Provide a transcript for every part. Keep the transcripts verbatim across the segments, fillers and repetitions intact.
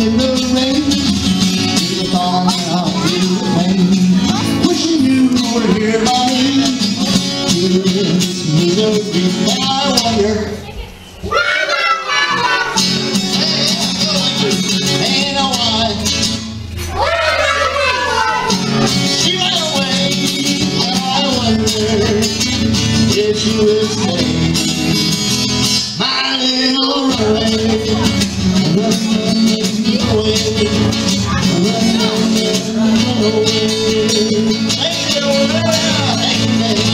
in the rain. You were falling out in the pain. Wishing you were here by me. You miss me to be my wonder. Ain't no one. She ran away, and I wonder if she will stay. My little runaway, run, run, away, run, run, away. Thank you, thank you.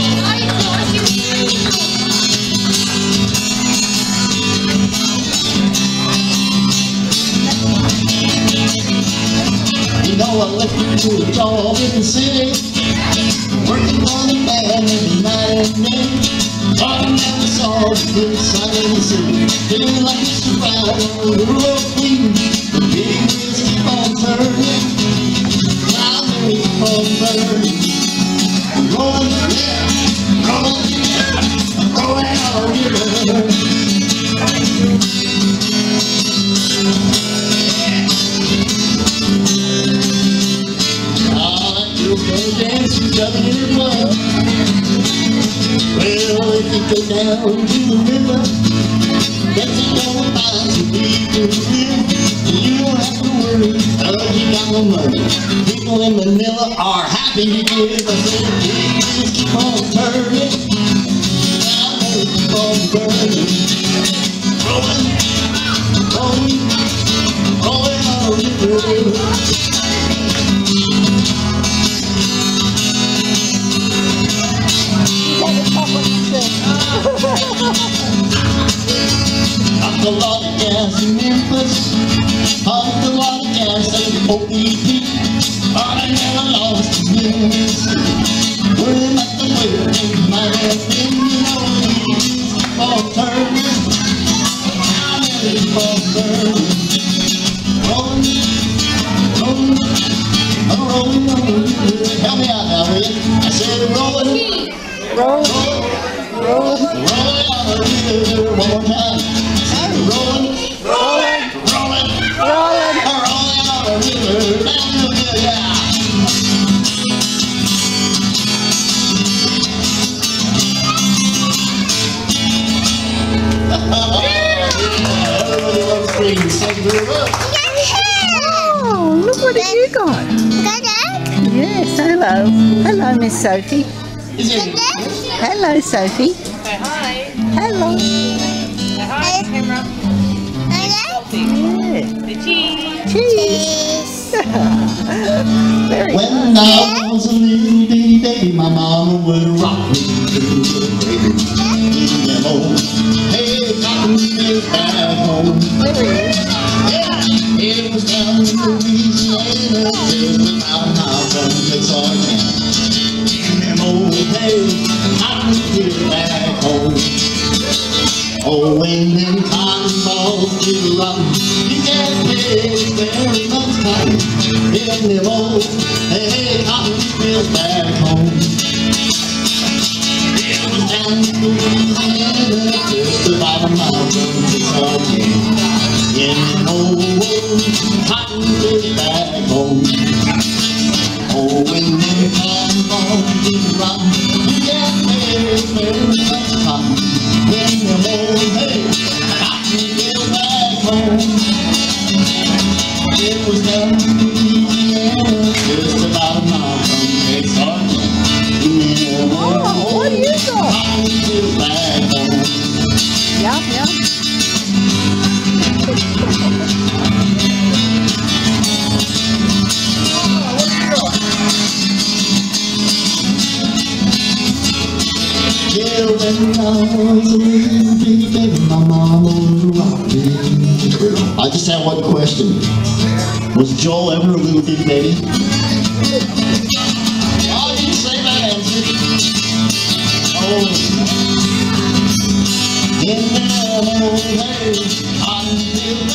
You know I left you to a job in the city, working on the band every night and day. Thought I never saw the good side of the city, feeling like it's around on the road queen. The big wheels keep on turning, now they keep on burning. Rolling, yeah, rolling, yeah, rolling out a river. Dance together in the blood. Well, if you go down to the river, that's it, don't find some people to live. You don't have to worry, cause you got no money. People in Manilla are happy to give. I said, please keep on turning, now they keep on burning. Rolling, rolling, rolling on the river. Pumped a lot of gas in Memphis, pumped a lot of gas at O P P, but I never lost a minute. Worrying about the way things might have been, you know, keep on turning, now they keep on burning. Rolling, rolling, I'm rolling on the river. Help me out now, will you? I said rolling, rolling, rolling, rolling on the river. One more time. Rolling, rolling, rolling, rolling, rolling on the river. Down the river, yeah. Everybody loves screams. Thank you very much. Oh, look what have you got? Yes, hello. Hello, Miss Sophie. Hello, Sophie. Say hi. Hello. Say hi, camera. Yeah. Say cheese. Cheese. Very When I was a little bitty baby, my mama would rock me to the baby. In them old hay cotton fields back home. Yeah, it was down in Louisiana, just about an hour from Texarkana. In them old hay cotton fields back home. Oh, when them cotton balls get rotten, you can't take very much cotton. In them old hay cotton fields back home. It was down in Louisiana, just about a mile from Texarkana. In them old cotton fields back home. Oh, when them cotton balls get rotten, you can't take very much cotton. In them old hay cotton fields back home. It was down in Louisiana, just about a mile from Texarkana. In them old Oh, what do you got? cotton fields back home. Yum, yum. Yeah, when I was a little bitty baby, my mama would rock me. I just have one question. Was Joel ever a little bitty baby? Oh, you didn't say that answer. Oh. In that old hay, cotton field